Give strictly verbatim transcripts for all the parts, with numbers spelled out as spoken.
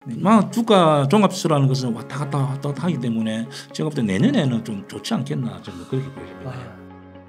네. 막 주가 종합지수라는 것은 왔다 갔다 왔다 갔다 하기 때문에 제가 볼 때 내년에는 좀 좋지 않겠나 저는 그렇게 보여집니다. 아.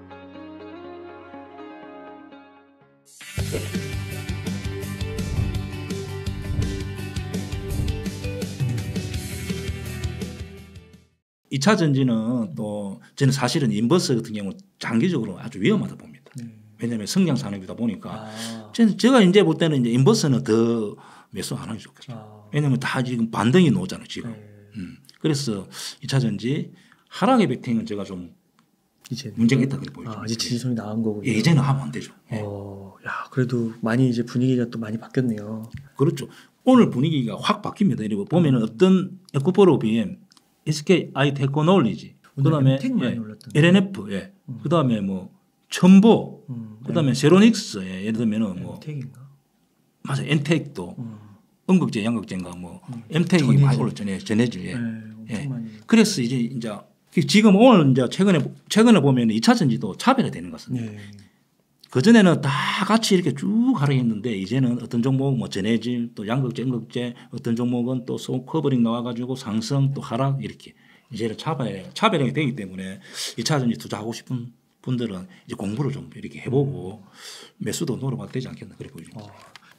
이 차 전지는 또 저는 사실은 인버스 같은 경우는 장기적으로 아주 위험하다 봅니다. 네. 왜냐하면 성장 산업이다 보니까 아. 저는 제가 이제 볼 때는 이제 인버스는 더 매수 안 하는 게 좋겠죠. 아. 왜냐하면 다 지금 반등이 나오잖아요 지금. 네. 음. 그래서 이 차 전지 하락의 백팅은 제가 좀 이제 문제가 있다 그렇게 보여요. 아, 이제 지지선이 나온 거군요. 예, 이제는 하면 안 되죠. 예. 어, 야, 그래도 많이 이제 분위기가 또 많이 바뀌었네요. 그렇죠. 오늘 분위기가 확 바뀝니다. 이리고 보면은 어떤 에코프로 비엠, 에스케이아이 테크놀로지, 그다음에 예, 엘엔에프, 예, 음. 그다음에 뭐 첨보, 음, 그다음에 세로닉스, 예, 예를 들면은 뭐 엔텍인가? 맞아, 엔텍도 음. 음극재, 양극재인가 뭐 음. 엠텍이 전해질. 많이 올랐잖아요. 전해질. 예. 네, 엄청 예. 많이. 그래서 이제 이제 지금 오늘 이제 최근에 최근에 보면 이 차 전지도 차별화되는 것 같습니다. 네. 그 전에는 다 같이 이렇게 쭉 하락했는데 이제는 어떤 종목 뭐 전해질 또 양극재, 음극재 어떤 종목은 또 소커버링 나와가지고 상승 또 하락 이렇게 이제는 차별 차별화가 되기 때문에 이 차 전지 투자하고 싶은 분들은 이제 공부를 좀 이렇게 해보고 매수도 노려봐도 되지 않겠나 그래 보입니다. 어,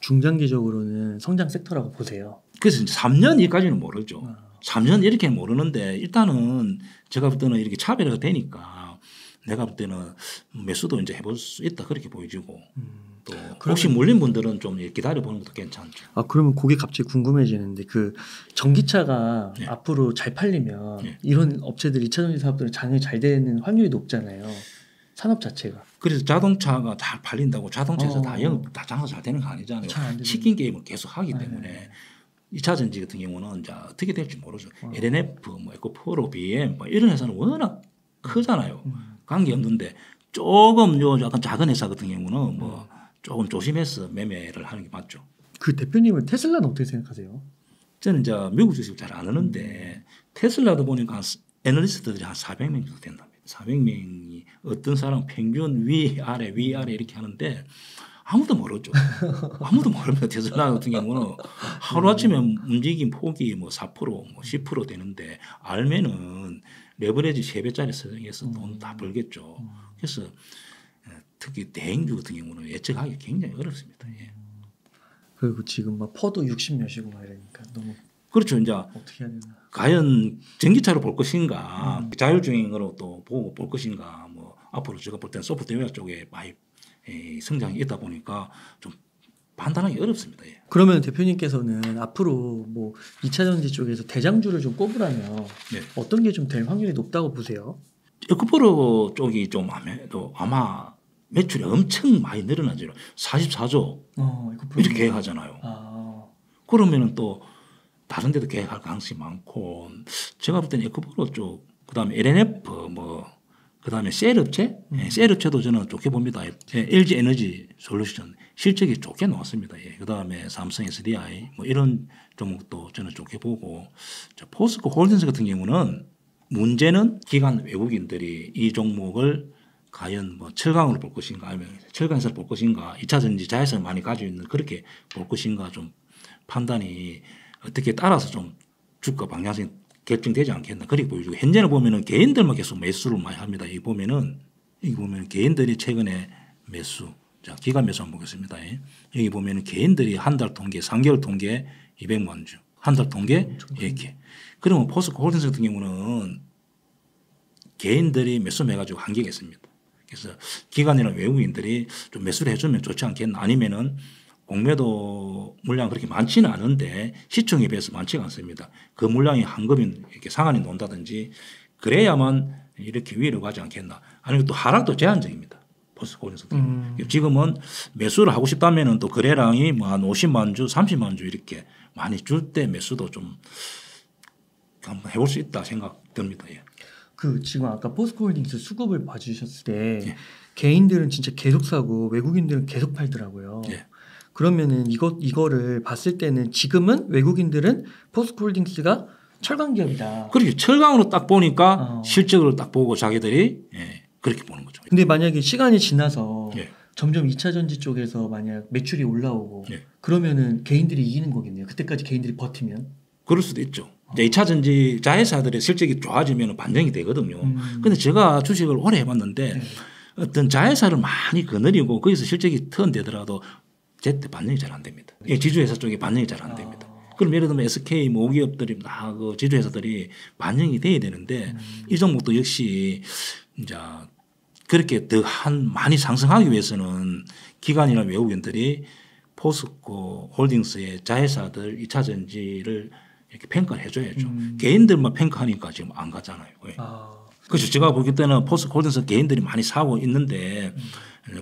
중장기적으로는 성장 섹터라고 보세요. 그래서 이제 삼 년 이까지는 모르죠. 아. 삼 년 이렇게는 모르는데 일단은 제가 볼 때는 이렇게 차별화가 되니까 내가 볼 때는 매수도 이제 해볼 수 있다 그렇게 보여지고 음. 또 혹시 물린 분들은 좀 기다려 보는 것도 괜찮죠. 아, 그러면 그게 갑자기 궁금해지는데 그 전기차가 네. 앞으로 잘 팔리면 네. 이런 업체들 이 차 전지 사업들은 장이 잘 되는 확률이 높잖아요. 산업 자체가. 그래서 자동차가 잘 팔린다고 자동차에서 어. 다 영업 다 장사 잘 되는 거 아니잖아요. 잘안 되는. 치킨 게임을 계속 하기 때문에 네. 이 차 전지 같은 경우는 이제 어떻게 될지 모르죠. 어. 엘엔에프, 뭐 에코프로, 비엠 뭐 이런 회사는 워낙 크잖아요. 음. 관계 없는데 조금 요 약간 작은 회사 같은 경우는 뭐 조금 조심해서 매매를 하는 게 맞죠. 그 대표님은 테슬라는 어떻게 생각하세요? 저는 이제 미국 주식 잘 안 하는데 테슬라도 보니까 한 애널리스트들이 한 사백 명 정도 된답니다. 사백 명이 어떤 사람 평균 위 아래 위 아래 이렇게 하는데 아무도 모르죠. 아무도 모릅니다. 테슬라 같은 경우는 하루아침에 움직임 폭이 뭐 사 퍼센트 뭐 십 퍼센트 되는데 알면은 레버리지 세 배짜리 설정해서 돈 다 벌겠죠. 그래서 특히 대행주 같은 경우는 예측하기 굉장히 어렵습니다. 예. 그리고 지금 막 퍼도 육십 몇이고 막 이러니까 너무 그렇죠. 이제 어떻게 해야 되나. 과연 전기차로 볼 것인가 음. 자율주행으로 또 보고 볼 것인가 뭐 앞으로 제가 볼 때는 소프트웨어 쪽에 많이 에, 성장이 있다 보니까 좀 판단하기 어렵습니다. 예. 그러면 대표님께서는 앞으로 뭐 이 차 전지 쪽에서 대장주를 좀 꼽으라면 네. 어떤 게 좀 될 확률이 높다고 보세요? 에코프로 쪽이 좀 아마도 아마 매출이 엄청 많이 늘어나죠. 사십사조 어, 이렇게 계획하잖아요. 아, 그러면은 또 다른 데도 계획할 가능성이 많고 제가 볼 때는 에코프로 쪽 그다음에 엘엔에프 뭐 그다음에 셀 업체 음. 예, 셀 업체도 저는 좋게 봅니다. 예, 엘지 에너지 솔루션 실적이 좋게 나왔습니다. 예, 그다음에 삼성 에스디아이 뭐 이런 종목도 저는 좋게 보고 포스코 홀딩스 같은 경우는 문제는 기관 외국인들이 이 종목을 과연 뭐 철강으로 볼 것인가 아니면 철강에서 볼 것인가 이 차 전지 자회사를 많이 가지고 있는 그렇게 볼 것인가 좀 판단이 어떻게 따라서 좀 주가 방향성이 결정되지 않겠나 그렇게 보여주고 현재는 보면은 개인들만 계속 매수를 많이 합니다. 이 보면은 여기 보면 개인들이 최근에 매수 자 기간 매수 한번 보겠습니다. 여기 보면은 개인들이 한 달 통계, 삼 개월 통계 이백만 주, 한 달 통계 이렇게. 그러면 포스코 홀딩스 같은 경우는 개인들이 매수해 가지고 한계가 있습니다. 그래서 기관이나 외국인들이 좀 매수를 해주면 좋지 않겠나 아니면은 공매도 물량 그렇게 많지는 않은데 시총에 비해서 많지가 않습니다. 그 물량이 한꺼번에 이렇게 상한이 논다든지 그래야만 이렇게 위로 가지 않겠나. 아니면 또 하락도 제한적입니다. 포스코 홀딩스 음. 지금은 매수를 하고 싶다면은 또 거래량이 뭐 한 오십만 주, 삼십만 주 이렇게 많이 줄 때 매수도 좀 한번 해볼 수 있다 생각 듭니다. 예. 그 지금 아까 포스코 홀딩스 수급을 봐주셨을 때 예. 개인들은 진짜 계속 사고 외국인들은 계속 팔더라고요. 예. 그러면은 이거 이거를 봤을 때는 지금은 외국인들은 포스코 홀딩스가 철강 기업이다. 그렇게 철강으로 딱 보니까 어. 실적으로 딱 보고 자기들이 예, 그렇게 보는 거죠. 근데 만약에 시간이 지나서 예. 점점 이 차 전지 쪽에서 만약 매출이 올라오고 네. 그러면은 개인들이 이기는 거겠네요. 그때까지 개인들이 버티면. 그럴 수도 있죠. 이제 이 차 전지 자회사들의 실적이 좋아지면 반영이 되거든요. 음. 근데 제가 주식을 오래 해봤는데 네. 어떤 자회사를 많이 거느리고 거기서 실적이 턴되더라도 제때 반영이 잘 안 됩니다. 예, 지주회사 쪽에 반영이 잘 안 됩니다. 아. 그럼 예를 들면 에스케이 뭐 기업들이 다 그 지주회사들이 반영이 돼야 되는데 음. 이 종목도 역시 이제 그렇게 더 한 많이 상승하기 위해서는 기관이나 외국인들이 포스코 홀딩스의 자회사들 이 차 전지를 이렇게 평가를 해줘야죠. 음. 개인들만 평가하니까 지금 안 가잖아요. 예. 아. 그렇죠. 제가 보기 때는 포스코 홀딩스 개인들이 많이 사고 있는데 음.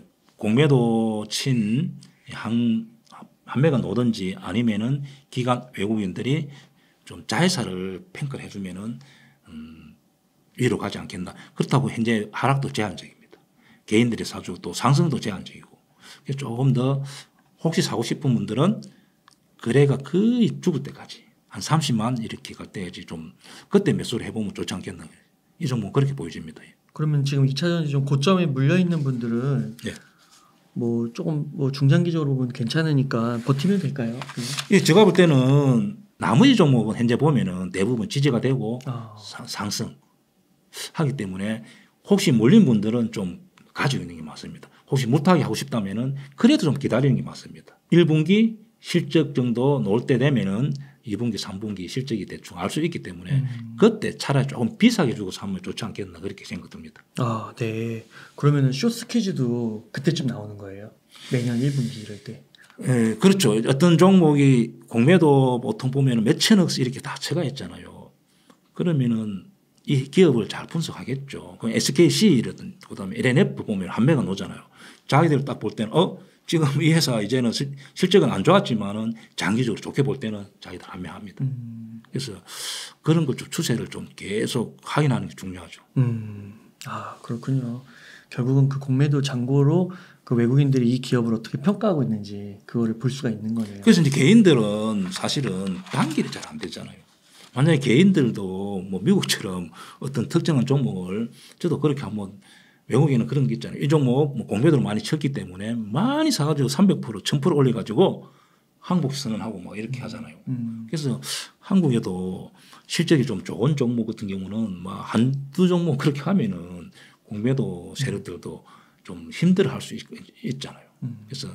공매도 친 한, 한매가 오든지 아니면은 기관 외국인들이 좀 자회사를 평가를 해주면은 음, 위로 가지 않겠나. 그렇다고 현재 하락도 제한적입니다. 개인들이 사주고 또 상승도 제한적이고. 그래서 조금 더 혹시 사고 싶은 분들은 거래가 거의 죽을 때까지 한 삼십만 이렇게 갈 때까지 좀 그때 매수를 해보면 좋지 않겠나. 이 종목 그렇게 보여집니다. 그러면 지금 이 차 전지 좀 고점에 물려 있는 분들은 네. 뭐 조금 뭐 중장기적으로 보면 괜찮으니까 버티면 될까요? 예, 제가 볼 때는 나머지 종목은 현재 보면은 대부분 지지가 되고 아. 사- 상승 하기 때문에 혹시 몰린 분들은 좀 가지고 있는 게 맞습니다. 혹시 못하게 하고 싶다면은 그래도 좀 기다리는 게 맞습니다. 일 분기 실적 정도 나올 때 되면은 이 분기, 삼 분기 실적이 대충 알 수 있기 때문에 음. 그때 차라리 조금 비싸게 주고 사면 좋지 않겠나 그렇게 생각됩니다. 아, 네. 그러면은 쇼스퀴즈도 그때쯤 나오는 거예요? 매년 일 분기 이럴 때. 예, 그렇죠. 어떤 종목이 공매도 보통 보면 몇천억 이렇게 다 채가 있잖아요. 그러면은 이 기업을 잘 분석하겠죠. 그 에스케이씨라든 그다음에 엘엔에프 보면 한매가 나오잖아요. 자기들 딱 볼 때는 어 지금 이 회사 이제는 실, 실적은 안 좋았지만은 장기적으로 좋게 볼 때는 자기들 한매합니다. 음. 그래서 그런 것 좀 추세를 좀 계속 확인하는 게 중요하죠. 음. 아, 그렇군요. 결국은 그 공매도 잔고로 그 외국인들이 이 기업을 어떻게 평가하고 있는지 그거를 볼 수가 있는 거네요. 그래서 이제 개인들은 사실은 단길이 잘 안 되잖아요. 만약에 개인들도 뭐 미국처럼 어떤 특정한 종목을 저도 그렇게 한번 외국에는 그런 게 있잖아요. 이 종목 뭐 공매도를 많이 쳤기 때문에 많이 사가지고 삼백 퍼센트, 천 퍼센트 올려가지고 한국 선언하고 막 이렇게 하잖아요. 음. 그래서 한국에도 실적이 좀 좋은 종목 같은 경우는 막 한두 종목 그렇게 하면은 공매도 세력들도 좀 힘들어할 수 있, 있잖아요. 음. 그래서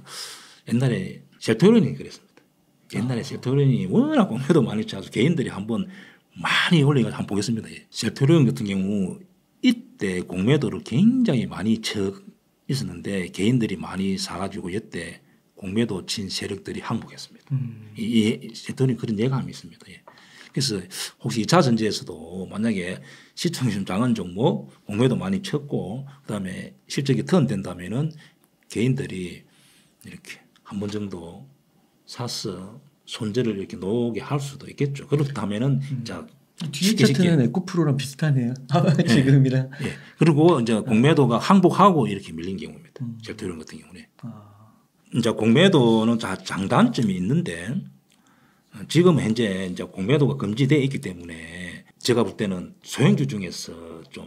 옛날에 셀토론이 그랬습니다. 옛날에 아. 셀토론이 워낙 공매도 많이 쳐서 개인들이 한번 많이 올려가지고 한번 보겠습니다. 셀토론 같은 경우 이때 공매도를 굉장히 많이 쳐 있었는데 개인들이 많이 사가지고 이때 공매도 친 세력들이 항복했습니다. 음. 이 셀토론이 그런 예감이 있습니다. 예. 그래서 혹시 이 차 전지에서도 만약에 시총이 좀 작은 종목 공매도 많이 쳤고 그다음에 실적이 턴된다면은 개인들이 이렇게 한 번 정도 사서 손절을 이렇게 놓게 할 수도 있겠죠. 그렇다면은 음. 자 뒤에 쉽게 쉽게. 차트는 에코프로랑 비슷하네요. 지금이랑. 예. 그리고 이제 공매도가 항복하고 이렇게 밀린 경우입니다. 음. 셀토론 같은 경우는. 아. 이제 공매도는 다 장단점이 있는데 지금 현재 이제 공매도가 금지되어 있기 때문에 제가 볼 때는 소형주 중에서 좀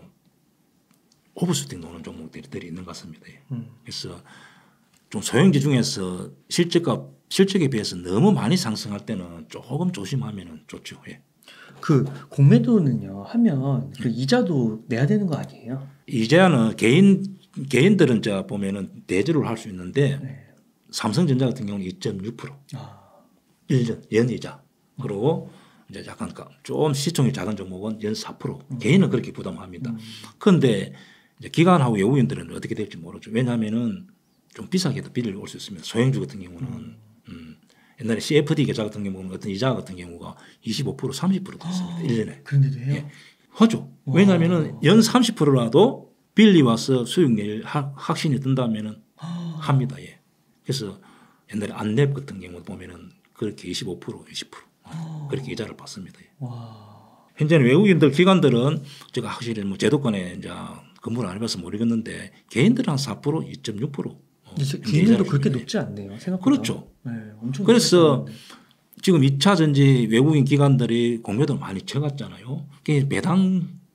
오버슈팅 노는 종목들이 있는 것 같습니다. 음. 그래서 좀 소형주 중에서 실적과 실적에 비해서 너무 많이 상승할 때는 조금 조심하면 좋죠. 예. 그 공매도는요 하면 그 이자도 내야 되는 거 아니에요? 이제는 개인 개인들은 자 보면은 대주를 할 수 있는데 네. 삼성전자 같은 경우는 이 점 육 퍼센트 아. 일 년 연이자 그리고 이제 약간 좀 시총이 작은 종목은 연 사 퍼센트 음. 개인은 그렇게 부담합니다. 음. 그런데 이제 기관하고 외국인들은 어떻게 될지 모르죠. 왜냐하면은 좀 비싸게도 빌려 올 수 있습니다. 소형주 같은 경우는 음. 음, 옛날에 씨에프디 계좌 같은 경우는 어떤 이자 같은 경우가 이십오 퍼센트 삼십 퍼센트 됐습니다. 일 년에. 그런데도 해요? 예. 하죠. 왜냐하면은 연 삼십 퍼센트라도 빌리 와서 수익률 확신이 든다면은 합니다. 예. 그래서 옛날에 안랩 같은 경우 보면은 그렇게 이십오 퍼센트, 이십 퍼센트 그렇게 이자를 받습니다. 예. 와. 현재는 외국인들 기관들은 제가 확실히 뭐 제도권에 이제 근무를 안 해봐서 모르겠는데 개인들은 한 사 퍼센트, 이 점 육 퍼센트. 어, 기능도 그렇게 높지 않네요. 생각보다. 그렇죠. 네, 엄청 그래서 높았는데. 지금 이 차 전지 외국인 기관들이 공매도를 많이 쳐갔잖아요. 그게 배당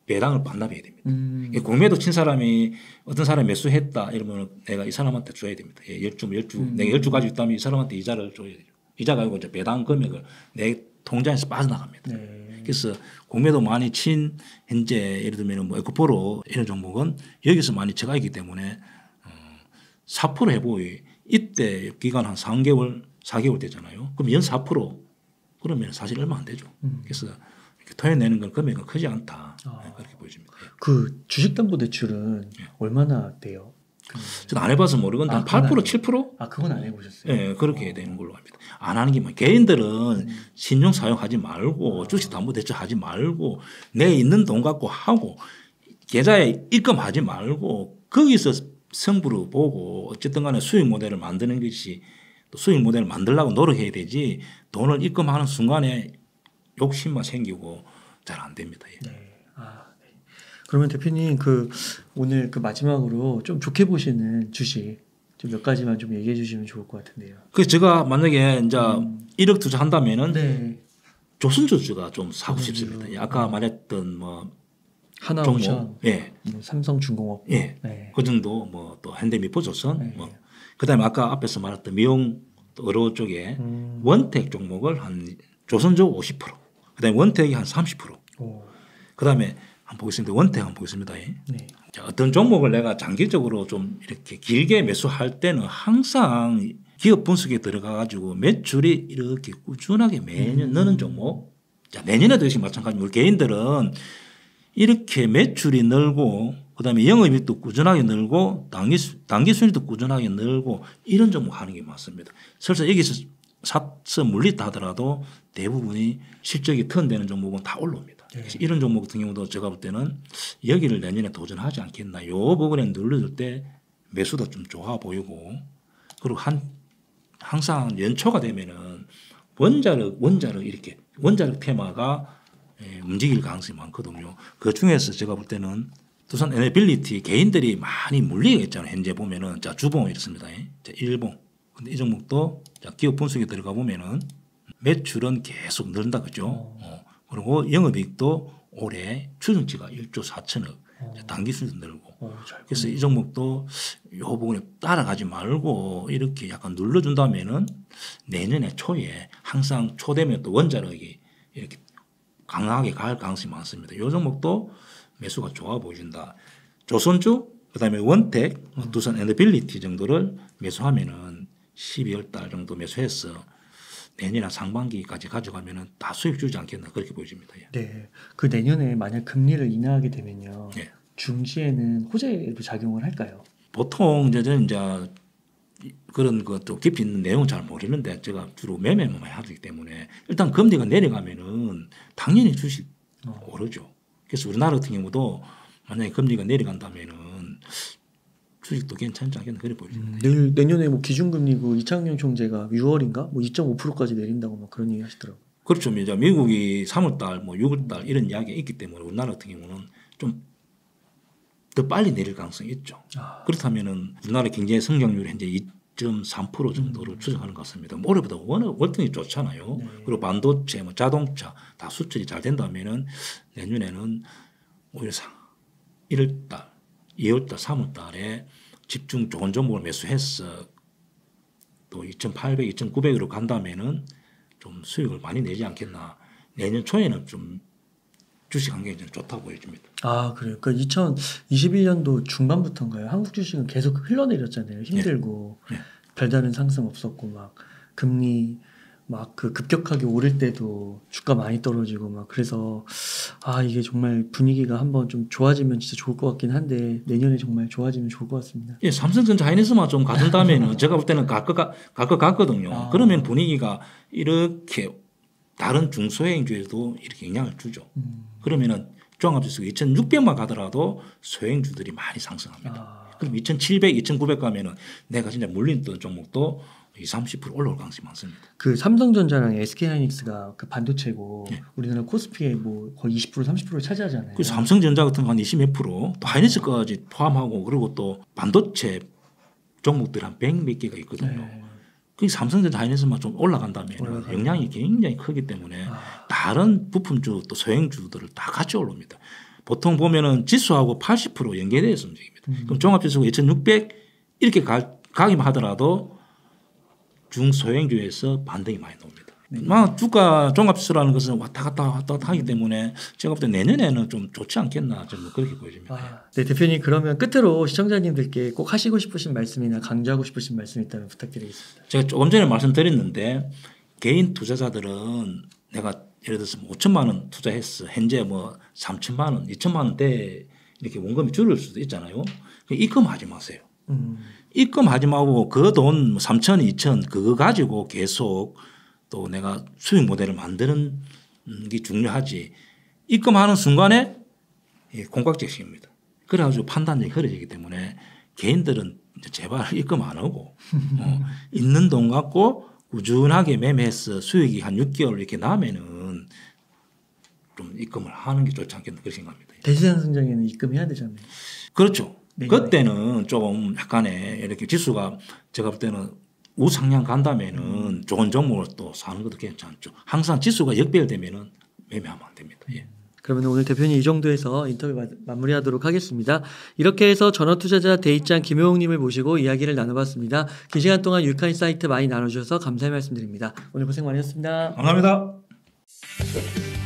배당을 반납해야 됩니다. 음. 공매도 친 사람이 어떤 사람이 매수했다 이러면 내가 이 사람한테 줘야 됩니다. 예, 열주 열주 음. 내가 열주 가지고 있다면 이 사람한테 이자를 줘야 되죠. 이자 가지고 이제 배당 금액을 내 통장에서 빠져나갑니다. 네. 그래서 공매도 많이 친 현재 예를 들면 뭐 에코프로 이런 종목은 여기서 많이 제가 있기 때문에 어, 사 퍼센트 해보이 이때 기간 한 삼 개월 사 개월 되잖아요. 그럼 연 사 퍼센트 그러면 사실 얼마 안 되죠. 음. 그래서 토해내는 건 금액은 크지 않다. 아. 네, 그렇게 보여집니다. 그 주식담보대출은 예. 얼마나 돼요? 저는 안 해봐서 모르건데 아, 한 팔 퍼센트 그건 칠 퍼센트 아 그건 안 해보셨어요? 예, 그렇게 되는 걸로 합니다. 안 하는 게 뭐 개인들은 음. 신용 사용하지 말고 주식담보대출 하지 말고 내 있는 돈 갖고 하고 계좌에 입금하지 말고 거기서 성부를 보고 어쨌든 간에 수익 모델을 만드는 것이 또 수익 모델을 만들려고 노력해야 되지 돈을 입금하는 순간에 욕심만 생기고 잘 안 됩니다. 예. 네. 아, 네. 그러면 대표님 그 오늘 그 마지막으로 좀 좋게 보시는 주식 좀 몇 가지만 좀 얘기해 주시면 좋을 것 같은데요. 그래서 제가 만약에 이제 음. 일억 투자한다면은 네. 조선주주가 좀 사고 조선주. 싶습니다. 예, 아까 말했던 뭐 하나오션, 종목, 예, 뭐 삼성중공업, 예, 네. 그 정도 뭐 또 현대미포조선, 네. 뭐 그다음에 아까 앞에서 말했던 미용 또 의료 쪽에 음. 원택 종목을 한 조선주 오십 퍼센트, 그다음에 원택이 한 삼십 퍼센트, 오. 그다음에 한번 보겠습니다. 원택 한번 보겠습니다. 예. 네. 자, 어떤 종목을 내가 장기적으로 좀 이렇게 길게 매수할 때는 항상 기업 분석에 들어가 가지고 매출이 이렇게 꾸준하게 매년 음. 느는 종목. 자, 내년에도 역시 마찬가지입니다. 우리 개인들은 이렇게 매출이 늘고 그다음에 영업이익도 꾸준하게 늘고 단기 수- 단기 순이익도 꾸준하게 늘고 이런 종목 하는 게 맞습니다. 설사 여기서 사서 물리다 하더라도 대부분이 실적이 턴되는 종목은 다 올라옵니다. 네. 그래서 이런 종목 같은 경우도 제가 볼 때는 여기를 내년에 도전하지 않겠나. 요 부분에 눌러줄 때 매수도 좀 좋아 보이고 그리고 한 항상 연초가 되면은 원자력 원자력 이렇게 원자력 테마가 예, 움직일 가능성이 많거든요. 그 중에서 제가 볼 때는 두산 에너빌리티 개인들이 많이 물리가 있잖아요. 현재 보면은 자 주봉 이렇습니다. 예. 자 일봉. 근데 이 종목도 자 기업 분석에 들어가 보면은 매출은 계속 늘다 그죠. 어. 그리고 영업이익도 올해 추정치가 일조 사천억. 어. 단기 수준 늘고. 어, 잘 그래서 이 종목도 요 부분에 따라가지 말고 이렇게 약간 눌러준다면은 내년에 초에 항상 초 되면 또 원자력이 이렇게 강하게 갈 가능성이 많습니다. 이 종목도 매수가 좋아 보인다. 조선주, 그다음에 원택, 두산 에너빌리티 정도를 매수하면은 십이월 달 정도 매수해서 내년 상반기까지 가져가면은 다 수익 주지 않겠나 그렇게 보여집니다. 예. 네. 그 내년에 만약 금리를 인하하게 되면요. 예. 중시에는 호재로 작용을 할까요? 보통 이제 저는 이제 그런 것도 깊이 있는 내용은 잘 모르는데 제가 주로 매매만 많이 하기 때문에 일단 금리가 내려가면은 당연히 주식 어. 오르죠. 그래서 우리나라 같은 경우도 만약에 금리가 내려간다면은 주식도 괜찮지 않겠나 그래 보입니다. 음, 내일 내년에 뭐 기준금리고 이창용 총재가 유월인가 뭐 이 점 오 퍼센트까지 내린다고 막 그런 얘기 하시더라고요. 그렇죠. 이제 미국이 삼월 달, 뭐 유월 달 이런 이야기가 있기 때문에 우리나라 같은 경우는 좀 더 빨리 내릴 가능성이 있죠. 아, 그렇다면은 우리나라 경제 성장률이 현재 이 점 삼 퍼센트 정도를 음. 추정하는 것 같습니다. 뭐 올해보다 워낙 월등히 좋잖아요. 네. 그리고 반도체, 뭐 자동차 다 수출이 잘 된다면은 내년에는 오히려 일월 달, 이월 달, 삼월 달에 집중 좋은 종목을 매수해서 또 이천팔백, 이천구백으로 간다면은 좀 수익을 많이 내지 않겠나. 내년 초에는 좀 주식 환경이 좀 좋다고 보여집니다. 아 그래요. 그러니까 이천이십일 년도 중반부터인가요? 한국 주식은 계속 흘러내렸잖아요. 힘들고 네. 별다른 상승 없었고 막 금리 막 그 급격하게 오를 때도 주가 많이 떨어지고 막 그래서 아 이게 정말 분위기가 한번 좀 좋아지면 진짜 좋을 것 같긴 한데 내년에 정말 좋아지면 좋을 것 같습니다. 예, 삼성전자 하이닉스만 좀 가든다면은 제가 볼 때는 갈것 갈것 같거든요. 아. 그러면 분위기가 이렇게 다른 중소형주에도 이렇게 영향을 주죠. 음. 그러면은 종합지수가 이천육백만 가더라도 소형주들이 많이 상승합니다. 아, 그럼 이천칠백, 이천구백 가면은 내가 진짜 물리던 종목도 이십, 삼십 퍼센트 올라올 가능성이 많습니다. 그 삼성전자랑 에스케이하이닉스가 그 반도체고 예. 우리나라 코스피에 뭐 거의 이십 퍼센트, 삼십 퍼센트 차지하잖아요. 그 삼성전자 같은 거 한 이십 몇 프로, 또 하이닉스까지 포함하고 그리고 또 반도체 종목들 한 백 몇 개가 있거든요. 네. 그 삼성전자 하이닉스만 좀 올라간다면 올라가요. 영향이 굉장히 크기 때문에 아, 다른 부품주 또 소형주들을 다 같이 올라옵니다. 보통 보면은 지수하고 팔십 퍼센트 연계되어서 움직입니다. 음. 그럼 종합지수가 이천육백 이렇게 가, 가기만 하더라도 중소형주에서 반등이 많이 나옵니다. 네. 막 주가 종합지수라는 것은 왔다 갔다 왔다 갔다 하기 때문에 제가 볼 때 내년에는 좀 좋지 않겠나 저는 그렇게 보여집니다. 아, 네, 대표님 그러면 끝으로 시청자님들께 꼭 하시고 싶으신 말씀이나 강조하고 싶으신 말씀 있다면 부탁드리겠습니다. 제가 조금 전에 말씀드렸는데 개인 투자자들은 내가 예를 들어서 오천만 원 투자했어. 현재 뭐 삼천만 원, 이천만 원대 이렇게 원금이 줄을 수도 있잖아요. 입금하지 마세요. 음. 입금하지 말고 그 돈 삼천, 이천 그거 가지고 계속 또 내가 수익 모델을 만드는 게 중요하지. 입금하는 순간에 공각적입니다. 그래가지고 판단력이 흐려지기 때문에 개인들은 이제 제발 입금 안 하고 어, 있는 돈 갖고 꾸준하게 매매해서 수익이 한 육 개월 이렇게 나면은 좀 입금을 하는 게 좋지 않겠나 그렇게 생각합니다. 대시장성장에는 입금해야 되잖아요. 그렇죠. 네, 그때는 조금 약간의 이렇게 지수가 제가 볼 때는 우상향 간다면은 좋은 종목을 또 사는 것도 괜찮죠. 항상 지수가 역배열되면은 매매하면 안 됩니다. 예. 그러면 오늘 대표님 이 정도에서 인터뷰 마, 마무리하도록 하겠습니다. 이렇게 해서 전업투자자 대입장 김효웅님을 모시고 이야기를 나눠봤습니다. 긴 시간 동안 유익한 사이트 많이 나눠주셔서 감사의 말씀드립니다. 오늘 고생 많으셨습니다. 감사합니다.